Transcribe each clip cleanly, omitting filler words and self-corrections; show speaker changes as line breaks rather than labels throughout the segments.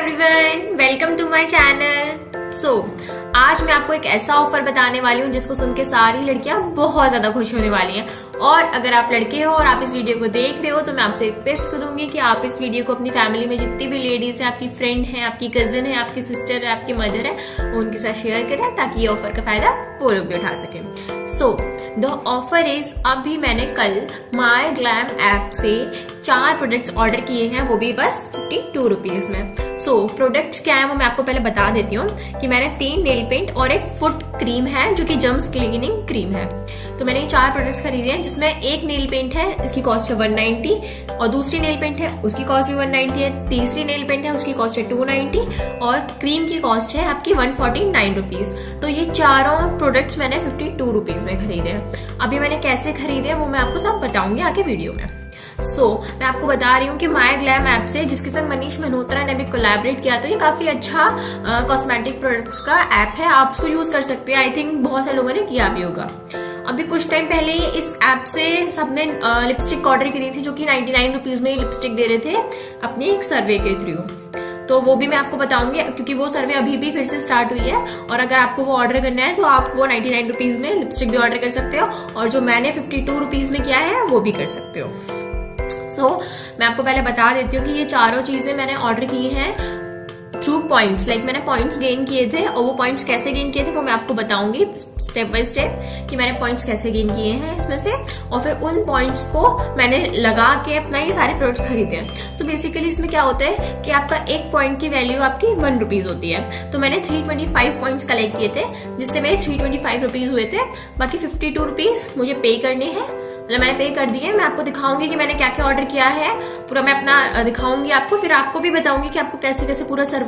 Everyone, welcome to my channel. आज मैं आपको एक ऐसा ऑफर बताने वाली हूँ जिसको सुन के सारी लड़कियां बहुत ज्यादा खुश होने वाली हैं। और अगर आप लड़के हो और आप इस वीडियो को देख रहे हो तो मैं आपसे रिक्वेस्ट करूंगी कि आप इस वीडियो को अपनी फैमिली में जितनी भी लेडीज है, आपकी फ्रेंड है, आपकी कजिन है, आपकी सिस्टर है, आपकी मदर है, उनके साथ शेयर करें ताकि ये ऑफर का फायदा वो लोग भी उठा सकें। द ऑफर इज, अभी मैंने कल माई ग्लैम ऐप से 4 प्रोडक्ट्स ऑर्डर किए हैं, वो भी बस 52 रुपीज में। प्रोडक्ट्स क्या है वो मैं आपको पहले बता देती हूँ कि मैंने 3 नेल पेंट और एक फुट क्रीम है जो कि जर्म्स क्लीनिंग क्रीम है। तो मैंने ये 4 प्रोडक्ट्स खरीदे हैं जिसमें एक नेल पेंट है, इसकी कॉस्ट है 190, और दूसरी नेल पेंट है उसकी कॉस्ट भी 190 है, तीसरी नेल पेंट है उसकी कॉस्ट है 290 और क्रीम की कॉस्ट है आपकी 149 रुपीज। तो ये चारों प्रोडक्ट्स मैंने 52 रुपीज में खरीदे हैं। अभी मैंने कैसे खरीदे हैं वो मैं आपको सब बताऊंगी आगे वीडियो में। मैं आपको बता रही हूँ कि माई ग्लैम ऐप से, जिसके साथ मनीष मल्होत्रा ने भी कोलैबोरेट किया, तो ये काफी अच्छा कॉस्मेटिक प्रोडक्ट्स का ऐप है, आप इसको यूज कर सकते हैं। आई थिंक बहुत सारे लोगों ने किया भी होगा। अभी कुछ टाइम पहले इस ऐप से सबने लिपस्टिक ऑर्डर करी थी जो कि 99 रुपीज में लिपस्टिक दे रहे थे अपनी एक सर्वे के थ्रू। तो वो भी मैं आपको बताऊंगी क्योंकि वो सर्वे अभी भी फिर से स्टार्ट हुई है, और अगर आपको वो ऑर्डर करना है तो आप वो 99 रुपीज में लिपस्टिक भी ऑर्डर कर सकते हो, और जो मैंने 52 रुपीज में किया है वो भी कर सकते हो। मैं आपको पहले बता देती हूँ कि ये चारों चीजें मैंने ऑर्डर की हैं थ्रू पॉइंट्स, मैंने पॉइंट्स गेन किए थे, और वो पॉइंट्स कैसे गेन किए थे वो मैं आपको बताऊंगी स्टेप बाय स्टेप कि मैंने पॉइंट्स कैसे गेन किए हैं इसमें से, और फिर उन पॉइंट्स को मैंने लगा के अपना ये सारे प्रोडक्ट्स खरीदे हैं। बेसिकली इसमें क्या होता है कि आपका एक पॉइंट की वैल्यू आपकी 1 रुपीज होती है। तो मैंने 325 पॉइंट्स कलेक्ट किए थे जिससे मेरे 325 रुपीज हुए थे। बाकी 52 रुपीज मुझे पे करने हैं, मतलब मैंने पे कर दिए। मैं आपको दिखाऊंगी कि मैंने क्या क्या ऑर्डर किया है, पूरा मैं अपना दिखाऊंगी आपको, फिर आपको भी बताऊंगी कि आपको कैसे कैसे पूरा सर्वे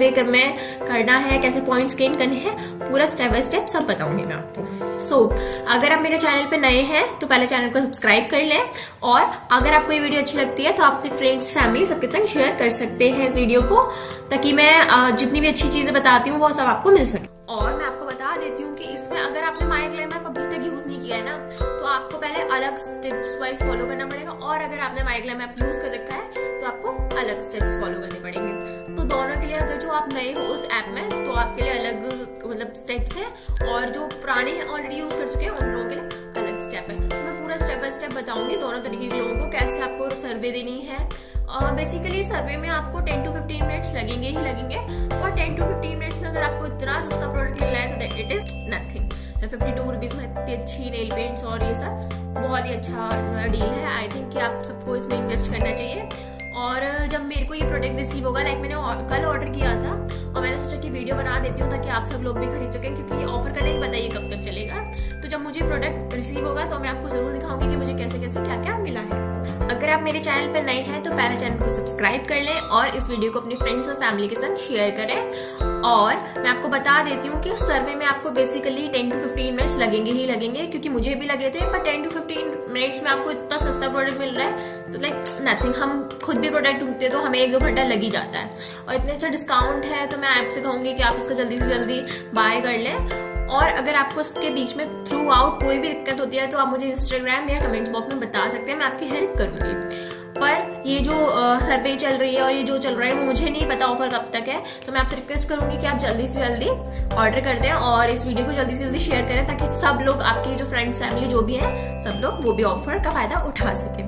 करना है, कैसे पॉइंट्स गेन करने हैं, पूरा स्टेप बाय स्टेप सब बताऊंगी मैं आपको। अगर आप मेरे चैनल पे नए हैं तो पहले चैनल को सब्सक्राइब कर लें, और अगर आपको ये वीडियो अच्छी लगती है तो आप अपने फ्रेंड्स, फैमिली सबके साथ शेयर कर सकते हैं इस वीडियो को, ताकि मैं जितनी भी अच्छी चीजें बताती हूँ वो सब आपको मिल सके। और मैं आपको बता देती हूँ कि इसमें अगर आपने माई ग्लैम ऐप अभी तक यूज नहीं किया है ना, तो आपको पहले अलग स्टेप्स वाइज फॉलो करना पड़ेगा, और अगर आपने माई ग्लैम ऐप यूज कर रखा है तो आपको अलग स्टेप्स फॉलो करने पड़ेंगे। तो दोनों के लिए, अगर जो आप नए हो उस ऐप में तो आपके लिए अलग मतलब स्टेप्स है, और जो पुराने हैं ऑलरेडी यूज कर चुके हैं उन लोगों के लिए अलग स्टेप है। तो मैं पूरा स्टेप बाय स्टेप बताऊंगी दोनों तरीके के लोगों को कैसे आपको सर्वे देनी है। बेसिकली सर्वे में आपको 10 to 15 मिनट्स लगेंगे ही लगेंगे, और 10 to 15 मिनट्स में अगर आपको इतना सस्ता प्रोडक्ट मिल रहा है तो इट इज नथिंग। 52 रुपीज में इतनी अच्छी नेल पेंट्स और ये सब बहुत ही अच्छा डील है। आई थिंक कि आप सबको इसमें इन्वेस्ट करना चाहिए। और जब मेरे को ये प्रोडक्ट रिसीव होगा, मैंने कल ऑर्डर किया था, और मैंने सोचा कि वीडियो बना देती हूँ ताकि आप सब लोग भी खरीद सकें, क्योंकि ये ऑफर का नहीं पता ये कब तक चलेगा। तो जब मुझे प्रोडक्ट रिसीव होगा तो मैं आपको जरूर दिखाऊंगी कि मुझे कैसे कैसे क्या क्या मिला है। अगर आप मेरे चैनल पर नए हैं तो पहले चैनल को सब्सक्राइब कर लें, और इस वीडियो को अपने फ्रेंड्स और फैमिली के साथ शेयर करें। और मैं आपको बता देती हूँ कि सर्वे में आपको बेसिकली 10 to 15 मिनट्स लगेंगे ही लगेंगे, क्योंकि मुझे भी लगे थे, पर 10 to 15 मिनट्स में आपको इतना सस्ता प्रोडक्ट मिल रहा है तो नथिंग। हम खुद भी प्रोडक्ट ढूंढते तो हमें 1-2 घंटा लग ही जाता है, और इतने अच्छा डिस्काउंट है तो मैं आपसे कहूंगी कि आप इसका जल्दी से जल्दी बाय कर लें। और अगर आपको उसके बीच में थ्रू आउट कोई भी दिक्कत होती है तो आप मुझे इंस्टाग्राम या कमेंट बॉक्स में बता सकते हैं, मैं आपकी हेल्प करूंगी। पर ये जो सर्वे चल रही है और ये जो चल रहा है वो मुझे नहीं पता ऑफर कब तक है, तो मैं आपसे रिक्वेस्ट करूंगी कि आप जल्दी से जल्दी ऑर्डर कर दें और इस वीडियो को जल्दी से जल्दी शेयर करें, ताकि सब लोग, आपके जो फ्रेंड्स, फैमिली जो भी है, सब लोग वो भी ऑफर का फायदा उठा सके।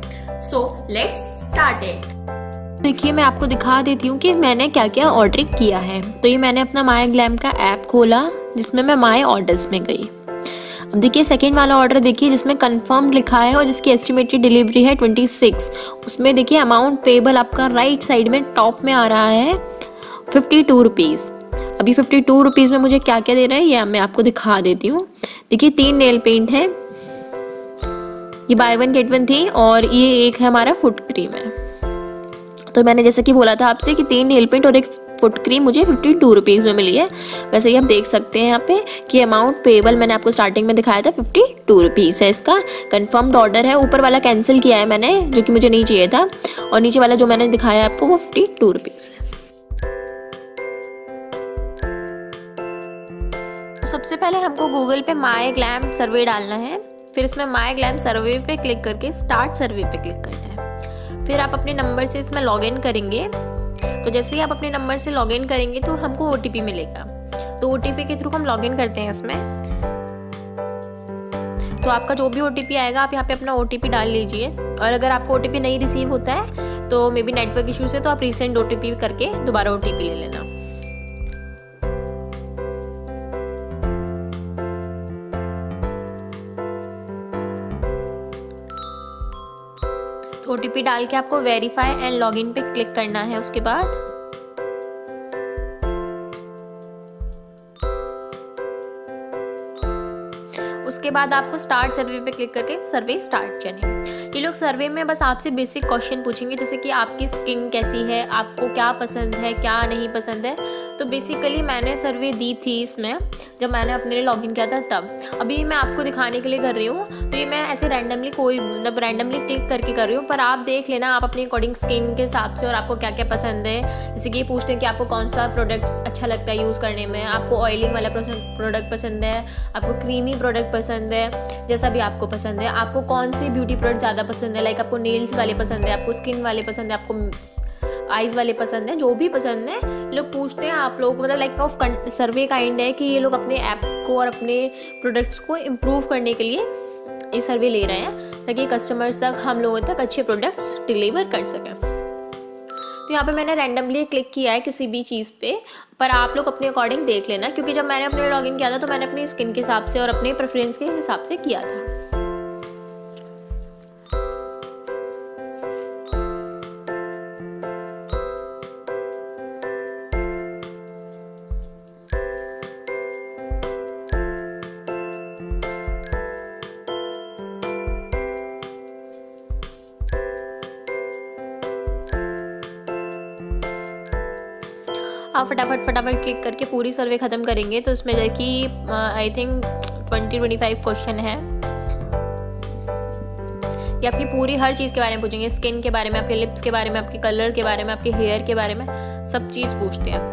Let's start it. देखिए, मैं आपको दिखा देती हूँ कि मैंने क्या क्या ऑर्डर किया है। तो ये मैंने अपना माई ग्लैम का ऐप खोला जिसमें मैं माई ऑर्डर्स में गई। अब देखिए सेकेंड वाला ऑर्डर देखिए जिसमें कंफर्म लिखा है और जिसकी एस्टिमेटेड डिलीवरी है 26। उसमें देखिए अमाउंट पेबल आपका राइट साइड में टॉप में आ रहा है 52 रुपीज़। अभी 52 रुपीज़ में मुझे क्या क्या दे रहा है ये मैं आपको दिखा देती हूँ। देखिए 3 नेल पेंट है, ये बाय 1 गेट 1 थी, और ये एक है हमारा फुट क्रीम है। तो मैंने जैसे कि बोला था आपसे कि 3 नेल पेंट और एक फुट क्रीम मुझे 52 रुपीज़ में मिली है। वैसे ही आप देख सकते हैं यहाँ पे कि अमाउंट पेबल मैंने आपको स्टार्टिंग में दिखाया था 52 रुपीज़ है। इसका कंफर्म्ड ऑर्डर है। ऊपर वाला कैंसिल किया है मैंने, जो कि मुझे नहीं चाहिए था, और नीचे वाला जो मैंने दिखाया आपको वो 52 रुपीज़ है। तो सबसे पहले हमको गूगल पे माई ग्लैम सर्वे डालना है, फिर इसमें माई ग्लैम सर्वे पे क्लिक करके स्टार्ट सर्वे पे क्लिक करना है। फिर आप अपने नंबर से इसमें लॉग इन करेंगे, तो जैसे ही आप अपने नंबर से लॉगिन करेंगे तो हमको OTP मिलेगा। तो OTP के थ्रू हम लॉगिन करते हैं इसमें। तो आपका जो भी OTP आएगा आप यहाँ पे अपना OTP डाल लीजिए, और अगर आपको OTP नहीं रिसीव होता है तो मे बी नेटवर्क इशू से, तो आप रीसेंट OTP करके दोबारा OTP ले लेना। तो OTP डाल के आपको वेरीफाई एंड लॉगिन पे क्लिक करना है। उसके बाद आपको स्टार्ट सर्वे पे क्लिक करके सर्वे स्टार्ट करनी है। ये लोग सर्वे में बस आपसे बेसिक क्वेश्चन पूछेंगे, जैसे कि आपकी स्किन कैसी है, आपको क्या पसंद है, क्या नहीं पसंद है। तो बेसिकली मैंने सर्वे दी थी इसमें जब मैंने अपने लिए लॉगिन किया था तब। अभी मैं आपको दिखाने के लिए कर रही हूँ, तो ये मैं ऐसे रैंडमली रैंडमली क्लिक करके कर रही हूँ, पर आप देख लेना आप अपने अकॉर्डिंग स्किन के हिसाब से और आपको क्या क्या पसंद है। जैसे कि ये पूछते हैं कि आपको कौन सा प्रोडक्ट अच्छा लगता है यूज़ करने में, आपको ऑयलिंग वाला प्रोडक्ट पसंद है, आपको क्रीमी प्रोडक्ट पसंद है, जैसा भी आपको पसंद है, आपको कौन सी ब्यूटी प्रोडक्ट ज़्यादा पसंद है, लाइक आपको नेल्स वाले पसंद है, आपको स्किन वाले पसंद है, आपको आइज़ वाले पसंद है, जो भी पसंद है लोग पूछते हैं आप लोग। मतलब लाइक ऑफ सर्वे काइंड है कि ये लोग अपने ऐप को और अपने प्रोडक्ट्स को इम्प्रूव करने के लिए ये सर्वे ले रहे हैं, ताकि कस्टमर्स तक, हम लोगों तक अच्छे प्रोडक्ट्स डिलीवर कर सकें। तो यहाँ पे मैंने रैंडमली क्लिक किया है किसी भी चीज़ पे, पर आप लोग अपने अकॉर्डिंग देख लेना, क्योंकि जब मैंने अपने लॉगिन किया था तो मैंने अपनी स्किन के हिसाब से और अपने प्रेफरेंस के हिसाब से किया था। आप फटाफट क्लिक करके पूरी सर्वे ख़त्म करेंगे। तो इसमें कि आई थिंक 20-25 क्वेश्चन है, कि आपकी पूरी हर चीज़ के बारे में पूछेंगे, स्किन के बारे में, आपके लिप्स के बारे में, आपके कलर के बारे में, आपके हेयर के बारे में, सब चीज़ पूछते हैं।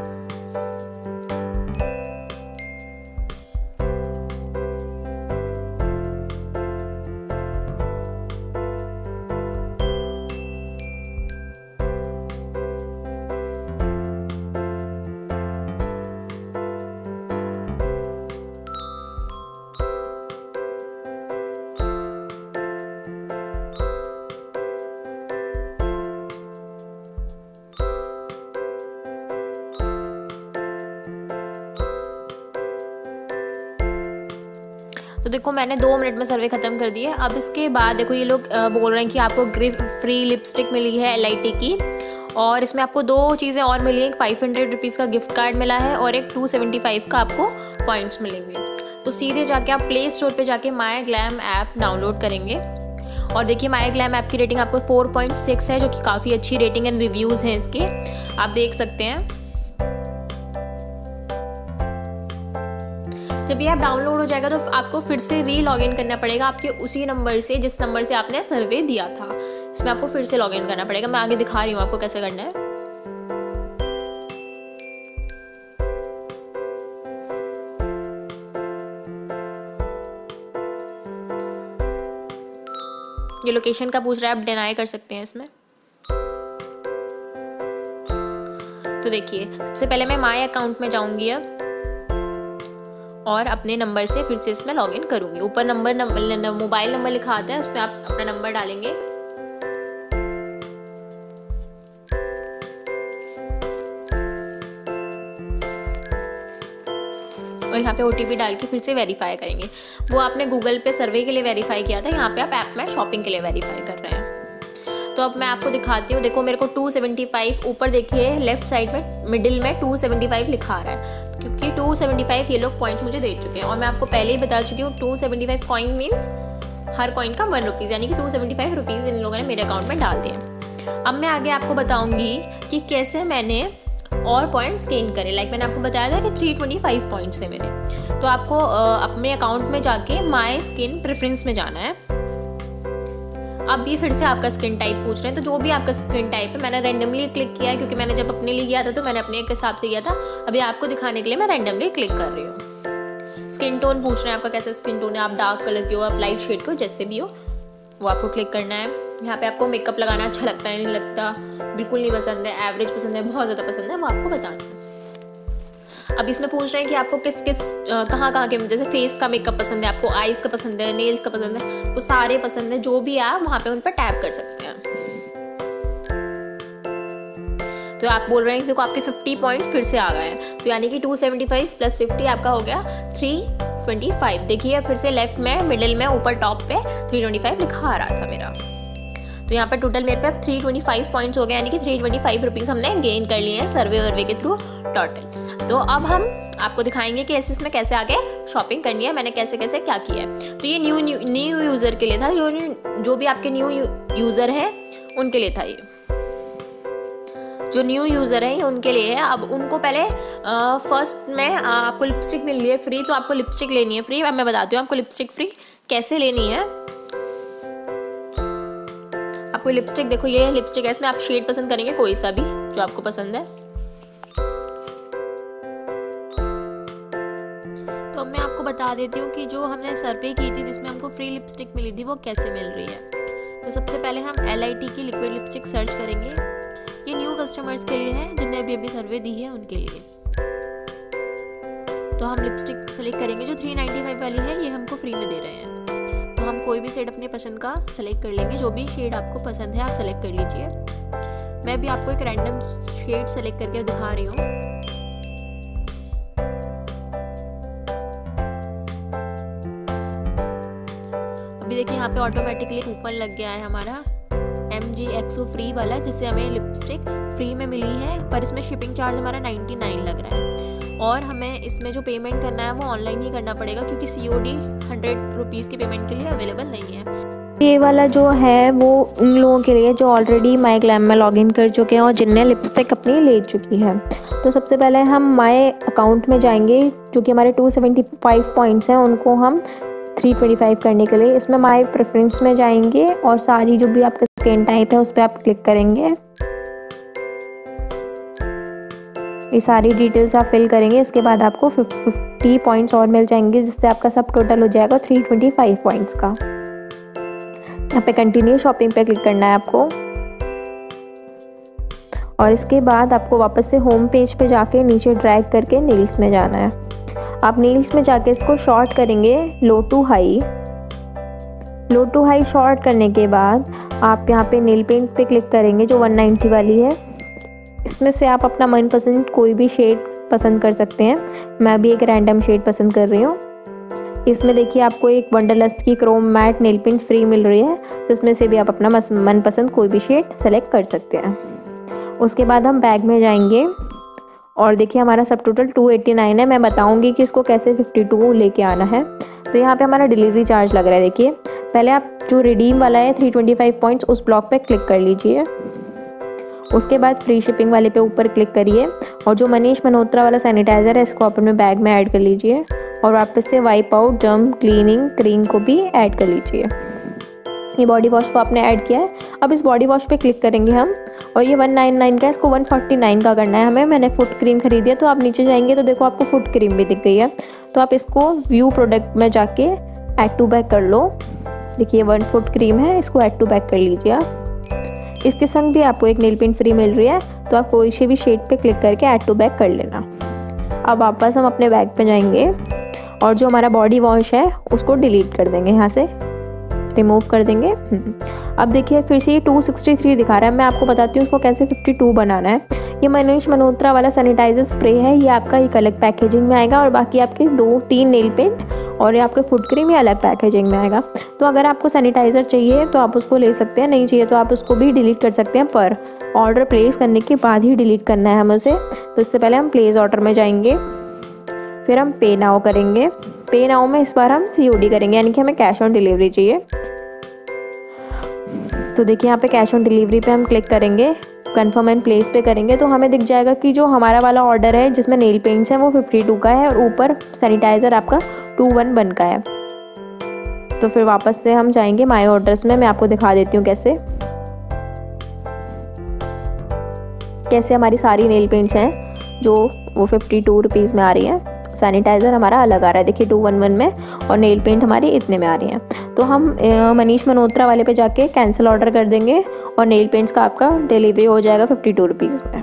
तो देखो मैंने 2 मिनट में सर्वे ख़त्म कर दी है। अब इसके बाद देखो ये लोग बोल रहे हैं कि आपको गिफ्ट फ्री लिपस्टिक मिली है LIT की, और इसमें आपको 2 चीज़ें और मिली हैं। एक 500 रुपीज़ का गिफ्ट कार्ड मिला है और एक 275 का आपको पॉइंट्स मिलेंगे। तो सीधे जाके आप प्ले स्टोर पे जाके माई ग्लैम ऐप डाउनलोड करेंगे, और देखिए माई ग्लैम ऐप की रेटिंग आपको 4.6 है, जो कि काफ़ी अच्छी रेटिंग एंड रिव्यूज़ हैं इसके, आप देख सकते हैं। जब ये ऐप डाउनलोड हो जाएगा तो आपको फिर से लॉगिन करना पड़ेगा आपके उसी नंबर से जिस नंबर से आपने सर्वे दिया था। इसमें आपको फिर से लॉगिन करना पड़ेगा। मैं आगे दिखा रही हूँ आपको कैसे करना है। ये लोकेशन का पूछ रहा है, आप डिनाई कर सकते हैं इसमें। तो देखिए सबसे पहले मैं माई अकाउंट में जाऊंगी अब, और अपने नंबर से फिर से इसमें लॉगिन करूंगी। ऊपर मोबाइल नंबर लिखा आता है, उसमें आप अपना नंबर डालेंगे। और यहाँ पे OTP डाल के फिर से वेरीफाई करेंगे। वो आपने गूगल पे सर्वे के लिए वेरीफाई किया था, यहाँ पे आप ऐप में शॉपिंग के लिए वेरीफाई कर रहे हैं। तो अब मैं आपको दिखाती हूँ। देखो मेरे को 275 ऊपर देखिए लेफ्ट साइड में मिडिल में 275 लिखा आ रहा है, क्योंकि 275 ये लोग पॉइंट मुझे दे चुके हैं। और मैं आपको पहले ही बता चुकी हूँ 275 कॉइन मीन्स हर कॉइन का 1 रुपीज़, यानी कि 275 रुपीज़ इन लोगों ने मेरे अकाउंट में डाल दिए। अब मैं आगे आपको बताऊँगी कि कैसे मैंने और पॉइंट्स गेन करें। लाइक मैंने आपको बताया था कि 325 पॉइंट्स है मेरे। तो आपको अपने अकाउंट में जाके माई स्किन प्रेफरेंस में जाना है। अब ये फिर से आपका स्किन टाइप पूछ रहे हैं, तो जो भी आपका स्किन टाइप है, मैंने रैंडमली क्लिक किया है क्योंकि मैंने जब अपने लिए किया था तो मैंने अपने हिसाब से किया था। अभी आपको दिखाने के लिए मैं रैंडमली क्लिक कर रही हूँ। स्किन टोन पूछ रहे हैं आपका कैसा स्किन टोन है, आप डार्क कलर के हो, आप लाइट शेड के हो, जैसे भी हो वो आपको क्लिक करना है। यहाँ पे आपको मेकअप लगाना अच्छा लगता है नहीं लगता, बिल्कुल नहीं पसंद है, एवरेज पसंद है, बहुत ज़्यादा पसंद है, वो आपको बताना है। अब इसमें पूछ रहे हैं कि आपको किस किस कहाँ के, जैसे फेस का मेकअप पसंद है आपको, आईज का पसंद है, नेल्स का पसंद है, वो सारे पसंद है, जो भी आप वहाँ पे उन पर टैप कर सकते हैं। तो आप बोल रहे हैं कि देखो आपके 50 पॉइंट फिर से आ गए हैं, तो यानी कि 275 प्लस 50 आपका हो गया 325। देखिए फिर से लेफ्ट में मिडिल में ऊपर टॉप पे 325 लिखा आ रहा था मेरा। तो यहाँ पर टोटल मेरे पे 325 पॉइंट्स हो गए, यानी कि 325 रुपीज़ हमने गेन कर लिए हैं सर्वे वर्वे के थ्रू टोटल। तो अब हम आपको दिखाएंगे कि इसमें कैसे आगे शॉपिंग करनी है, मैंने कैसे कैसे क्या किया है। तो ये न्यू यूज़र के लिए था, जो भी आपके न्यू यूज़र हैं उनके लिए था, ये जो न्यू यूज़र है उनके लिए है। अब उनको पहले फर्स्ट में आपको लिपस्टिक मिल रही है फ्री, तो आपको लिपस्टिक लेनी है फ्री। अब मैं बताती हूँ आपको लिपस्टिक फ्री कैसे लेनी है। आपको लिपस्टिक, देखो ये लिपस्टिक है, इसमें आप शेड पसंद करेंगे कोई सा भी जो आपको पसंद है। तो अब मैं आपको बता देती हूँ कि जो हमने सर्वे की थी जिसमें हमको फ्री लिपस्टिक मिली थी वो कैसे मिल रही है। तो सबसे पहले हम LIT की लिक्विड लिपस्टिक सर्च करेंगे। ये न्यू कस्टमर्स के लिए है जिन्हें अभी सर्वे दी है उनके लिए। तो हम लिपस्टिक सेलेक्ट करेंगे, जो 395 वाली है ये हमको फ्री में दे रहे हैं। तो हम कोई भी शेड अपने पसंद का सेलेक्ट कर लेंगे, जो भी शेड आपको पसंद है आप सेलेक्ट कर लीजिए। मैं भी आपको एक रैंडम शेड सेलेक्ट करके दिखा रही हूँ। अभी देखिए यहाँ पे ऑटोमेटिकली कूपन लग गया है हमारा MG XO फ्री वाला, जिससे हमें लिपस्टिक फ्री में मिली है, पर इसमें शिपिंग चार्ज हमारा 99 लग रहा है। और हमें इसमें जो पेमेंट करना है वो ऑनलाइन ही करना पड़ेगा, क्योंकि COD 100 रुपीज़ की पेमेंट के लिए अवेलेबल नहीं है।
ये वाला जो है वो उन लोगों के लिए जो ऑलरेडी माई ग्लैम में लॉगिन कर चुके हैं और जिनने लिपस्टिक अपनी ले चुकी है। तो सबसे पहले हम माई अकाउंट में जाएंगे, जो कि हमारे 275 पॉइंट्स हैं उनको हम 325 करने के लिए इसमें माई प्रेफरेंस में जाएंगे और सारी जो भी आपका स्किन टाइप है उस पर आप क्लिक करेंगे। ये सारी डिटेल्स आप फिल करेंगे। इसके बाद आपको 50 पॉइंट्स और मिल जाएंगे, जिससे आपका सब टोटल हो जाएगा 325 पॉइंट्स का। यहाँ पे कंटिन्यू शॉपिंग पे क्लिक करना है आपको, और इसके बाद आपको वापस से होम पेज पे जाके नीचे ड्रैग करके नेल्स में जाना है। आप नेल्स में जाके इसको शॉर्ट करेंगे low to high. Low to high short करने के बाद आप यहाँ पे नेल पेंट पे क्लिक करेंगे, जो 190 वाली है। इसमें से आप अपना मनपसंद कोई भी शेड पसंद कर सकते हैं। मैं भी एक रैंडम शेड पसंद कर रही हूँ। इसमें देखिए आपको एक वंडरलस्ट की chrome matte nail paint free मिल रही है, तो इसमें से भी आप अपना मनपसंद कोई भी शेड सेलेक्ट कर सकते हैं। उसके बाद हम बैग में जाएंगे और देखिए हमारा सब टोटल 289 है। मैं बताऊंगी कि इसको कैसे 52 लेके आना है। तो यहाँ पे हमारा डिलीवरी चार्ज लग रहा है। देखिए पहले आप जो रिडीम वाला है 325 पॉइंट्स उस ब्लॉक पे क्लिक कर लीजिए। उसके बाद फ्री शिपिंग वाले पे ऊपर क्लिक करिए और जो मनीष मल्होत्रा वाला सैनिटाइज़र है इसको अपने बैग में ऐड कर लीजिए और वापस से wipe out germ cleaning cream को भी ऐड कर लीजिए। ये बॉडी वॉश को आपने ऐड किया है। अब इस बॉडी वॉश पे क्लिक करेंगे हम, और ये 199 का है, इसको 149 का करना है हमें। मैंने फुट क्रीम खरीदी है, तो आप नीचे जाएंगे तो देखो आपको फुट क्रीम भी दिख गई है। तो आप इसको व्यू प्रोडक्ट में जाके ऐड टू बैग कर लो। देखिए 1 फुट क्रीम है, इसको ऐड टू बैग कर लीजिए आप। इसके संग भी आपको एक नेल पेंट फ्री मिल रही है, तो आप कोई से भी शेड पे क्लिक करके ऐड टू बैग कर लेना। अब वापस हम अपने बैग पे जाएंगे और जो हमारा बॉडी वॉश है उसको डिलीट कर देंगे, यहाँ से रिमूव कर देंगे। अब देखिए फिर से ये 263 दिखा रहा है। मैं आपको बताती हूँ उसको कैसे 52 बनाना है। ये मनीष मल्होत्रा वाला सैनिटाइजर स्प्रे है, ये आपका एक अलग पैकेजिंग में आएगा और बाकी आपके 2-3 नेल पेंट और ये आपके फुट क्रीम ये अलग पैकेजिंग में आएगा। तो अगर आपको सैनिटाइज़र चाहिए तो आप उसको ले सकते हैं, नहीं चाहिए तो आप उसको भी डिलीट कर सकते हैं, पर ऑर्डर प्लेस करने के बाद ही डिलीट करना है हमें उसे। तो इससे पहले हम प्लेस ऑर्डर में जाएंगे, फिर हम पे नाउ करेंगे। पे नाउ में इस बार हम COD करेंगे, यानी कि हमें कैश ऑन डिलीवरी चाहिए। तो देखिए यहाँ पे कैश ऑन डिलीवरी पे हम क्लिक करेंगे, कंफर्म एंड प्लेस पे करेंगे तो हमें दिख जाएगा कि जो हमारा वाला ऑर्डर है जिसमें नेल पेंट्स हैं वो 52 का है और ऊपर सैनिटाइज़र आपका 211 का है। तो फिर वापस से हम जाएंगे माई ऑर्डर्स में। मैं आपको दिखा देती हूँ कैसे हमारी सारी नेल पेंट्स हैं जो वो 52 रुपीज़ में आ रही हैं। सैनिटाइज़र हमारा अलग आ रहा है, देखिए 211 में, और नेल पेंट हमारी इतने में आ रही हैं। तो हम मनीष मल्होत्रा वाले पे जाके कैंसिल ऑर्डर कर देंगे और नेल पेंट्स का आपका डिलीवरी हो जाएगा 52 रुपीज़ में।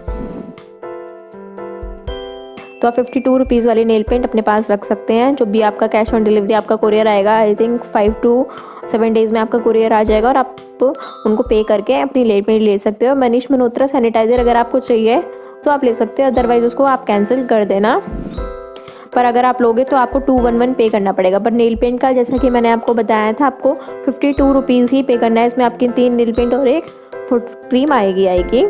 तो आप 52 रुपीज़ वाली नेल पेंट अपने पास रख सकते हैं। जो भी आपका कैश ऑन डिलीवरी आपका कुरियर आएगा, आई थिंक 5 to 7 डेज़ में आपका कुरियर आ जाएगा और आप उनको पे करके अपनी नेल पेंट ले सकते हो। मनीष मल्होत्रा सैनिटाइज़र अगर आपको चाहिए तो आप ले सकते हो, अदरवाइज़ उसको आप कैंसिल कर देना। पर अगर आप लोगे तो आपको 211 पे करना पड़ेगा। पर नेल पेंट का जैसा कि मैंने आपको बताया था, आपको 52 रुपीज़ ही पे करना है। इसमें आपकी 3 नेल पेंट और एक फुट क्रीम आएगी।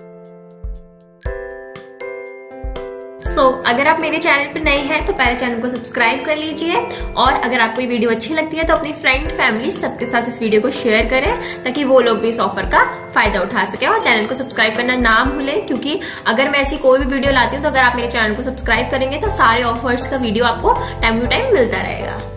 अगर आप मेरे चैनल पर नए हैं तो पहले चैनल को सब्सक्राइब कर लीजिए, और अगर आपको ये वीडियो अच्छी लगती है तो अपनी फ्रेंड फैमिली सबके साथ इस वीडियो को शेयर करें ताकि वो लोग भी इस ऑफर का फायदा उठा सके। और चैनल को सब्सक्राइब करना ना भूलें, क्योंकि अगर मैं ऐसी कोई भी वीडियो लाती हूँ तो अगर आप मेरे चैनल को सब्सक्राइब करेंगे तो सारे ऑफर्स का वीडियो आपको टाइम टू टाइम मिलता रहेगा।